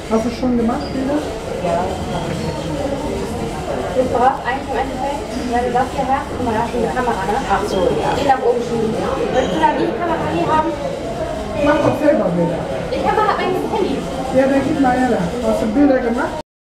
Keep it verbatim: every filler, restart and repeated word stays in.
Hast du schon gemacht, Bilder? Ja. Du brauchst eigentlich im Endeffekt, wenn du das hier hast, guck mal, da hast du eine Kamera, ne? Ach so, ja. Die nach oben schieben. Willst du da die Kamera hier haben? Mach doch selber Bilder. Ich habe halt mein Handy. Ja, dann gib mal her. Hast du Bilder gemacht?